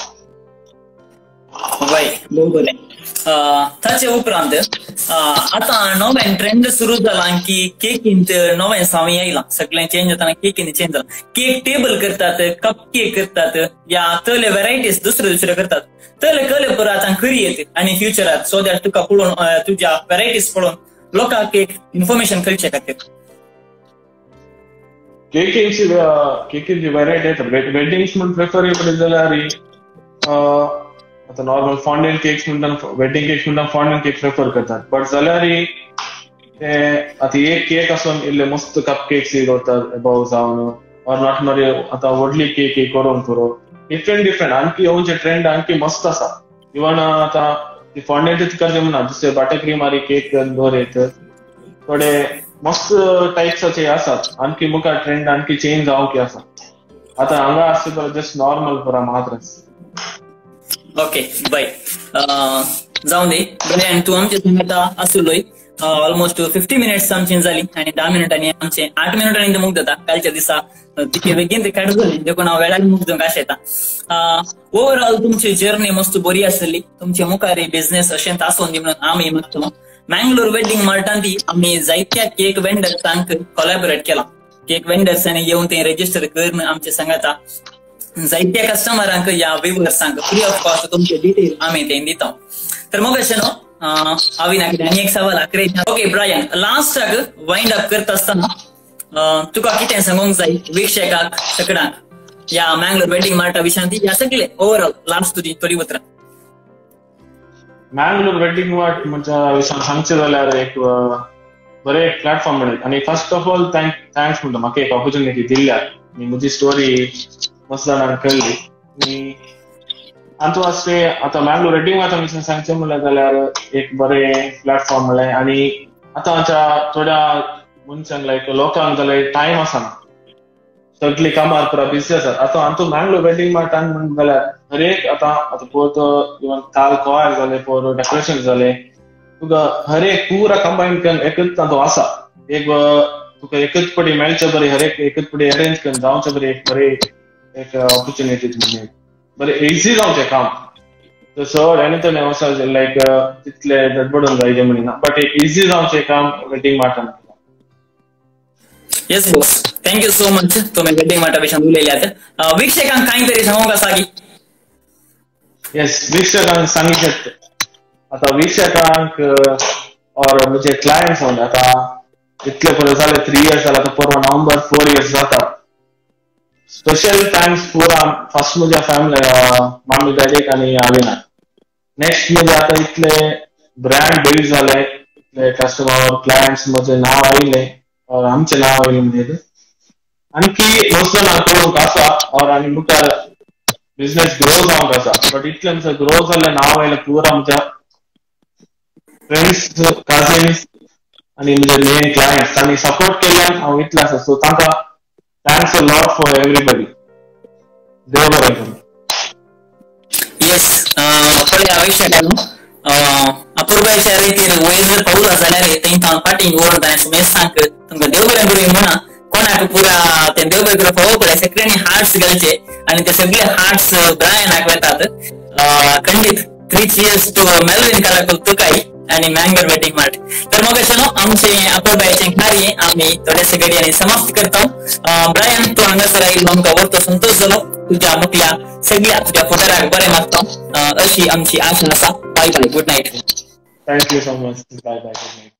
बरोबर ताचे उपरांत आता नवें ट्रेंड सुरू जाला की केकींत नवें सावय येयला सगळें चेंज जाताना केकींत चेंज जाला केक टेबल करतात कप केक करतात या तले व्हरायटीज दुसरे दुसरे करतात तले कले पुरो आतां करी येते आनी फ्युचरात सो दॅट तुका पळोवन तुज्या व्हरायटीज पळोवन लोकांक एक इन्फॉर्मेशन कळचे खातीर केकींची केकींची व्हरायटी येतात वेडिंग्स म्हण प्रिफर करत जाल्यार आता नॉर्मल फॉन्डंट केक्स म्हणटा वेडिंग केक्स म्हणटा फॉन्डंट केक प्रिफर करतात बट जाल्यार ते आता एक केक आसून इल्ले मस्त कप केक्स करतात अबाव जावन ऑर नॉट नॉट आता व्हडली केक एक करून पुरो डिफरंट डिफरंट आणखी येवचे ट्रेंड आणखी मस्त आसा इवन आता फॉन्डंटच करचे म्हणा दुसरे बटर क्रीम आनी केक दवरत थोडे मस्त टाइप्साचे आसात आणखी मुखार ट्रेंड आणखी चेंज जावंक आसा आता हांगा आसता तो जस्ट नॉर्मल पुरा मात्र ओके बाय जाऊन दे बरें तूं आमचे सांगता आसलोय ऑलमोस्ट फिफ्टी मिनिट्स आमची जाली आनी धा मिनिटांनी आमचे आठ मिनिटांनी मुक्त जाता कालच्या दिसा तिके बेगीन ते काडून जालें देखून हांव वेळार मुक्त जावंक आशेता ओवरऑल तुमची जर्नी मस्त बरी आसली तुमचे मुखार बिझनेस अशेंच आसून दी म्हणून आमी मागता मँगलोर वेडिंग मार्टांनी आमी जायत्या केक वेंडर्सांक कोलॅबोरेट केला केक वेंडर्सांनी येवन ते रजिस्टर करून आमचे सांगता जायत्या कस्टमरांक या व्ह्युअर्सांक फ्री ऑफ कॉस्ट तुमचे डिटेल आमी ते दिता तर मग अशें न्हू हांवें आनी एक सवाल आखरे ओके ब्रायन लास्टाक वाइंड अप करता आसतना तुका कितें सांगूंक जाय वीक्षकांक सगळ्यांक या मँगलोर वेडिंग मार्टा विशयान या सगळे ओवरऑल लास्ट तुजी थोडी उतरां मँगलोर वेडिंग मार्ट म्हणजे विशयान सांगचें जाल्यार एक बरें एक प्लॅटफॉर्म म्हणत आनी first of all thank thanks म्हणटा म्हाका एक ऑपॉर्च्युनिटी दिल्यार आनी म्हजी स्टोरी मस्त जाणांक कळली आनी आनी अशें आतां मँगलोर वेडिंग मार्टा विशयान सांगचें म्हणलें जाल्यार एक बरें प्लॅटफॉर्म म्हणलें आनी आतांच्या थोड्या मनशांक लायक लोकांक जाल्यार टायम आसना सगळीं कामार पुरा बिजी आसात आतां आमचो मँगलोर वेडिंग मार्टान म्हणून जाल्यार हर एक आतां आतां पळय इवन काल कोयर जालें पळय डेकोरेशन जालें तुका हर एक पुरा कंबायन करून एकच तांचो आसा एक तुका एकच पटी मेळचे बरें हर एक एकच पटी अरेंज करून जावचें बरें एक बरें एक ऑपॉर्च्युनिटी म्हणजे बरें इझी जावचें काम चड एनी तर वसा लायक तितले गडबडून जायचें म्हणिना बट एक इझी जावचें काम वेडिंग मार्टान yes boss thank you so much तुम्ही वेडिंग मार्टा विशयान उलयल्यात वीक्षकांक कांय तरी सांगूंक आसा की येस वीक्षकांक सांगितलें आता वीक्षकांक और म्हणजे क्लायंट्स म्हणजे आता इतले पळय जाले थ्री इयर्स जाला आता परवा नोव्हेंबर फोर इयर्स जाता स्पेशल थँक्स पुरा फर्स्ट म्हज्या फॅमिली मामी डॅडीक आनी हांवें नेक्स्ट म्हणजे आता इतले ब्रँड बिल्ड जाले इतले कस्टमर क्लायंट्स म्हजे नांव आयिल्लें और आमचें नांव आयिल्लें म्हणजे आणखी मस्त नांव करूंक आसा और आनी मुखार बिझनेस ग्रो जावंक आसा बट इतले म्हणजे ग्रो जाल्लें नांव आयलें पुरा म्हज्या फ्रेंड्स कजिन्स आनी म्हजे मेन क्लायंट्स तांणी सपोर्ट केल्यान हांव इतलें आसा सो तांकां thanks a lot for everybody देव बरें करूं येस पळय वीक्षकांनो अपूर्वाच्या रितीन वयर जर पावला जाल्यार तेंकां फाटीं ओवर जाय सुमेशांक तुमकां देव बरें करूं म्हणा कोणाक पुरा ते देव बरें करूं फोव पळय सगळ्यांनी हार्ट्स घालचे आनी ते सगळे हार्ट्स ब्रायनाक वतात खंडीत थ्री चीयर्स टू मेलविन कालाकुल तुकाई आणि मँगलोर वेडिंग मार्ट तर मग अशें न्हू आमचें अपूर्वाचें कार्य आमी थोडेसे घडयांनी समाप्त करता ब्रायन तूं हांगासर आयिल्लो आमकां वरतो संतोष जालो तुज्या मुखल्या सगळ्या तुज्या फुडाराक बरें मागता अशी आमची आशा आसा bye bye good night thank you so much bye bye good night